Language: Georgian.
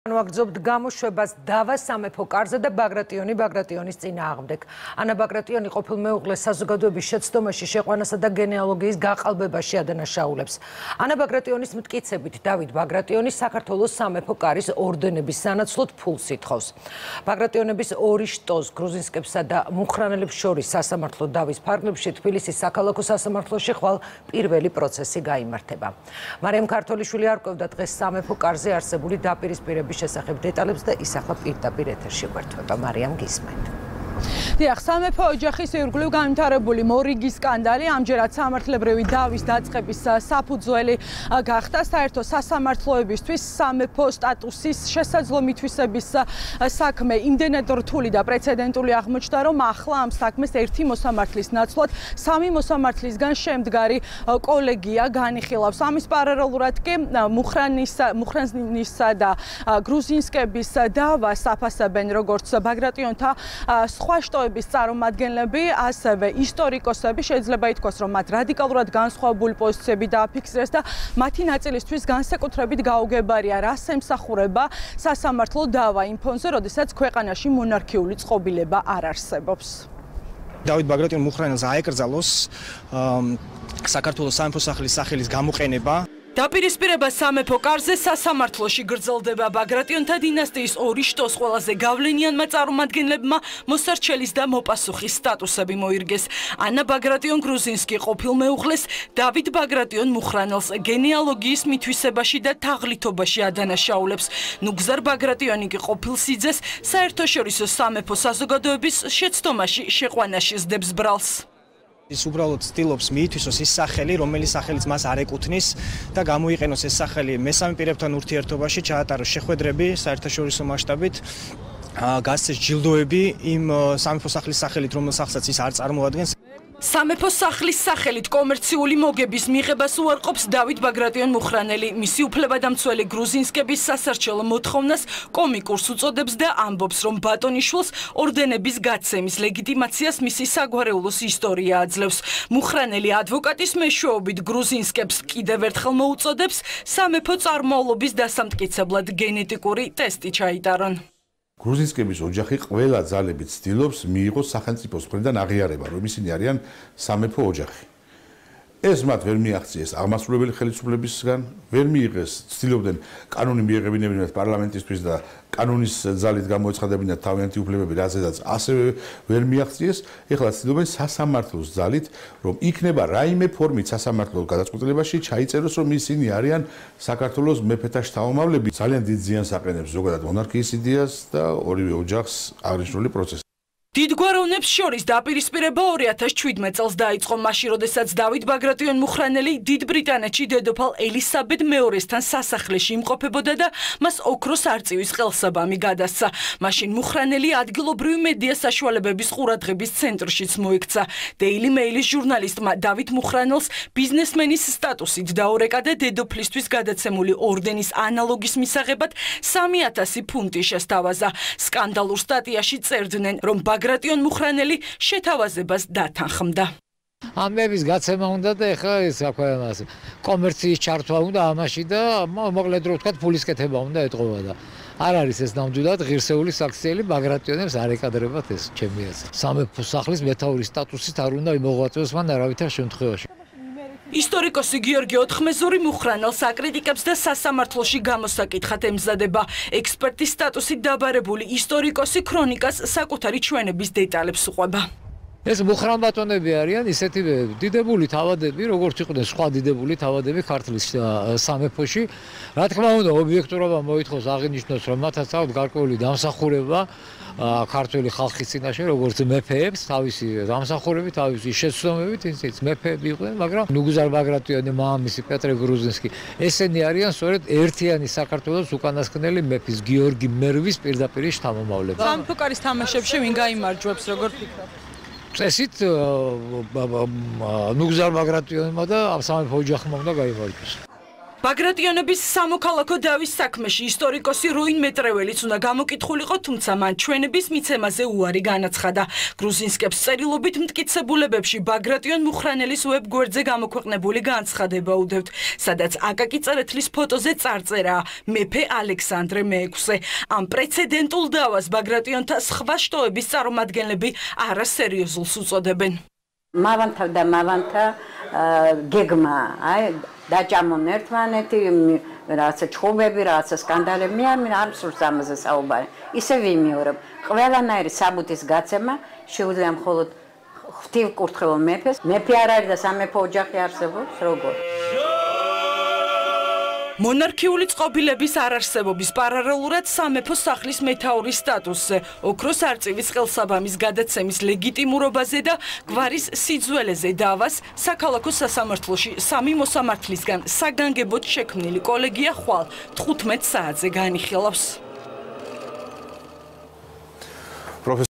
ვაგრძობთ გამოშვებას დავა სამეფო კარზე და ბაგრატიონის წინააღმდეგ. ანა ბაგრატიონი ყოფილ მეუღლეს საზოგადოების შეცდომაში შეყვანასა და გენეალოგიის გაყალბებაში ადანაშაულებს. ანა ბაგრატიონის მტკიცებით დავით ბაგრატიონი საქართველოს სამეფო კარის ორდენების სანაცვლოდ ფულს ითხოვს. ბაგრატიონების ორი შტოს გრუზინსკებსა და მუხრანელებს შორის სასამართლო დავის ფარგლებში თბილისის საქალაქო სასამართლოში ხვალ პირველი პროცესი გაიმართება. მარიამ ქართოლიშვილი არკვევდა დღეს სამეფო კარზე არსებული დაპირისპირების შესახებ დეტალებს და ისახლა პირდაპირ ეთერში გვერდება. მარიამ გისმენთ. დიახ, სამეფო ოჯახის ირგვლივ განვითარებული მორიგი სკანდალი ამჯერად სამართლებრივი დავის დაწყების საფუძველი გახდა. საერთო სასამართლოებისთვის სამეფო სტატუსის შესაძლო მითვისების საქმე იმდენად რთული და პრეცედენტული აღმოჩნდა, რომ ახლა ამ საქმეს ერთი მოსამართლის ნაცვლად სამი მოსამართლისგან შემდგარი კოლეგია განიხილავს. ამის პარალელურად კი მუხრანისა და გრუზინსკების დავას აფასებენ როგორც ბაგრატიონთა სხვა შტოების წარმომადგენლები, ასევე ისტორიკოსები. შეიძლება ითქვას, რომ მათ რადიკალურად განსხვავებული პოზიციები დააფიქსირეს და მათი ნაწილისთვის განსაკუთრებით გაუგებარია, რას ემსახურება სასამართლო დავა იმ ფონზე, როდესაც ქვეყანაში მონარქიული წყობილება არ არსებობს. დავით ბაგრატიონ მუხრანელს აეკრძალოს საქართველოს სამეფო სახლის სახელის გამოყენება. დაპირისპირება სამეფო კარზე სასამართლოში გრძელდება. ბაგრატიონთა დინასტიის ორი შტოს ყველაზე გავლენიანმა წარმომადგენლებმა მოსარჩელის და მოპასუხის სტატუსები მოირგეს. ანა ბაგრატიონ გრუზინსკი ყოფილ მეუღლეს დავით ბაგრატიონ მუხრანელს გენეალოგიის მითვისებაში და თაღლითობაში ადანაშაულებს. ნუგზარ ბაგრატიონი კი ყოფილ სიძეს საერთაშორისო სამეფო საზოგადოების შეცდომაში შეყვანაში სდებს ბრალს. ის უბრალოდ ცდილობს მიითვისოს ის სახელი, რომელიც სახელიც მას არ ეკუთვნის და გამოიყენოს ეს სახელი მესამე პირებთან ურთიერთობაში, ჩაატაროს შეხვედრები საერთაშორისო მასშტაბით, გასცეს ჯილდოები იმ სამეფო სახლის სახელით, რომელ სახლსაც ის არ წარმოადგენს. სამეფო სახლის სახელით კომერციული მოგების მიღებას უარყოფს დავით ბაგრატიონ მუხრანელი. მისი უფლებადამცველი გრუზინსკების სასარჩელო მოთხოვნას კომიკურს უწოდებს და ამბობს, რომ ბატონიშვილს ორდენების გაცემის ლეგიტიმაციას მისი საგვარეულოს ისტორია აძლევს. მუხრანელი ადვოკატის მეშვეობით გრუზინსკებს კიდევ ერთხელ მოუწოდებს სამეფო წარმომავლობის დასამტკიცებლად გენეტიკური ტესტი ჩაიტარონ. გრუზინსკების ოჯახი ყველა ძალებით ცდილობს მიიღოს სახელმწიფოს მხრიდან აღიარება, რომ ისინი არიან სამეფო ოჯახი. ეს მათ ვერ მიაღწიეს აღმასრულებელი ხელისუფლებისგან, ვერ მიიღეს, ცდილობდნენ კანონი მიეღებინებინათ პარლამენტისთვის და კანონის ძალით გამოეცხადებინათ თავიანთი უფლებები, რაზედაც ასევე ვერ მიაღწიეს. ეხლა ცდილობენ სასამართლოს ძალით, რომ იქნება რაიმე ფორმით სასამართლოს გადაწყვეტილებაში ჩაიწეროს, რომ ისინი არიან საქართველოს მეფეთა შთამომავლები. ძალიან დიდ ზიანს აყენებს ზოგადად მონარქიის იდეას და ორივე ოჯახს აღნიშნული პროცესი. დიდგვაროვნებს შორის დაპირისპირება 2017 წელს დაიწყო, მაშინ როდესაც დავით ბაგრატიონ მუხრანელი დიდ ბრიტანეთში დედოფალ ელისაბედ მეორესთან სასახლეში იმყოფებოდა და მას ოქროს არწივის ყელსაბამი გადასცა. მაშინ მუხრანელი ადგილობრივი მედია საშუალებების ყურადღების ცენტრშიც მოიქცა. Daily Mail-ის ჟურნალისტმა დავით მუხრანელს ბიზნესმენის სტატუსით დაურეკა და დედოფლისთვის გადაცემული ორდენის ანალოგის მისაღებად 3000 ფუნტი შესთავაზა. სკანდალურ სტატიაში წერდნენ, რომ ბაგრატიონ მუხრანელი შეთავაზებას დათანხმდა. ამბების გაცემა უნდა და ეხლა ეს კომერციის ჩართვა უნდა ამაში და მოკლედ რო ვთქვათ ფულის კეთება უნდა ეტყობა და არ არის ეს ნამდვილად ღირსეული საქციელი ბაგრატიონებს არ ეკადრებათ ეს ჩემი აზრით. სამეფო სახლის მეთაურის სტატუსით არ უნდა იმოღვაწეოს მან არავითარ შემთხვევაში. ისტორიკოსი გიორგი ოთხმეზური მუხრანელს აკრიტიკებს და სასამართლოში გამოსაკითხად ემზადება. ექსპერტის სტატუსით დაბარებული ისტორიკოსი ქრონიკას საკუთარი ჩვენების დეტალებს უყვება. ეს მუხრანბატონები არიან ისეთი დიდებული თავადები, როგორც იყვნენ სხვა დიდებული თავადები ქართლის სამეფოში. რა თქმა უნდა, ობიექტურობა მოითხოვს აღინიშნოს, რომ მათაც აქვს გარკვეული დამსახურება ქართული ხალხის წინაშე, როგორც მეფეებს, თავისი დამსახურებით, თავისი შეცდომებით, ისიც მეფეები იყვნენ, მაგრამ ნუგზარ ბაგრატიონი, მამამისი პეტრე გრუზინსკი, ესენი არიან სწორედ ერთიანი საქართველოს უკანასკნელი მეფის გიორგი მერვის პირდაპირ შთამომავლები. სამეფო კარის თამაშებში ვინ გაიმარჯვებს, როგორ ფიქრობ? წესით ნუგზარ ბაგრატიონმა და სამეფო ოჯახმა უნდა გაიმარჯვოს. ბაგრატიონების სამოქალაქო დავის საქმეში ისტორიკოსი როინ მეტრეველიც უნდა გამოკითხულიყო, თუმცა მან ჩვენების მიცემაზე უარი განაცხადა. გრუზინსკებს წერილობით მტკიცებულებებში ბაგრატიონ მუხრანელის ვებგვერდზე გამოქვეყნებული განცხადება უდევთ, სადაც აკაკი წერეთლის ფოტოზე წარწერაა მეფე ალექსანდრე მე-6. ამ პრეცედენტულ დავას ბაგრატიონთა სხვა შტოების წარმომადგენლები არასერიოზულს უწოდებენ. მავანთა და მავანთა გეგმა, დაჭამონ ერთმანეთი, რაღაცა ჩხუბები, რაღაცა სკანდალები, მე არ მსურს ამაზე საუბარი. ისე ვიმეორებ, ყველანაირი საბუთის გაცემა შეუძლია მხოლოდ ღვთივკურთხეველ მეფეს. მეფე არ არის და სამეფო ოჯახი არსებობს, როგორ? მონარქიული წყობილების არარსებობის პარალელურად სამეფო სახლის მეთაურის სტატუსზე, ოქროს არწივის ხელსაბამის გადაცემის ლეგიტიმურობაზე და გვარის სიძველეზე დავას საქალაქო სასამართლოში 3 მოსამართლისგან საგანგებოდ შექმნილი კოლეგია ხვალ 15 საათზე განიხილავს.